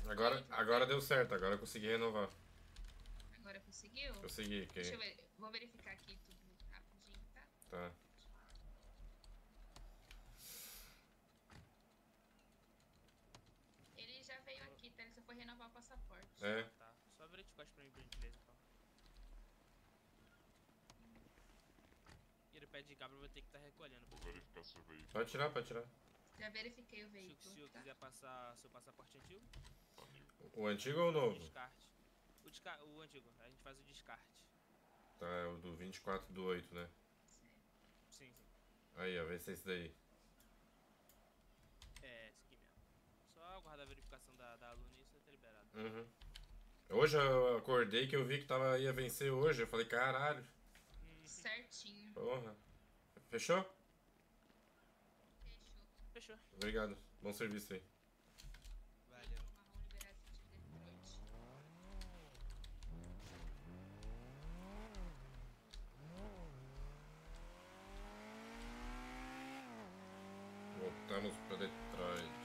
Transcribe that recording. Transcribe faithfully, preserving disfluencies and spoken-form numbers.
Agora, agora deu certo, agora eu consegui renovar. Agora conseguiu? Consegui, ok. Deixa eu ver. Vou verificar aqui tudo rapidinho, tá? Tá. Ele já veio aqui, tá? Ele só foi renovar o passaporte. É. Ah, tá. Só verificar isso pra mim, por gentileza, então. E ele pede de cabra, eu vou ter que estar tá recolhendo. Vou verificar seu veículo. Pode tirar, pode tirar. Já verifiquei o Se, veículo. se eu tá? quiser passar seu passaporte antigo, O antigo ou o novo? descarte. O, desca o antigo, a gente faz o descarte. Tá, é o do vinte e quatro do oito, né? Sim, sim. Aí, ó, vê se é esse daí. É, esse aqui mesmo. Só aguardar a verificação da, da aluna e isso vai ter liberado. Uhum. Hoje eu acordei que eu vi que tava, ia vencer hoje. Eu falei, caralho. Hum, Certinho. Porra. Fechou? Fechou. fechou. Obrigado. Bom serviço aí. Valeu. Veículo marrom liberado sentido Detroit. Voltamos pra Detroit.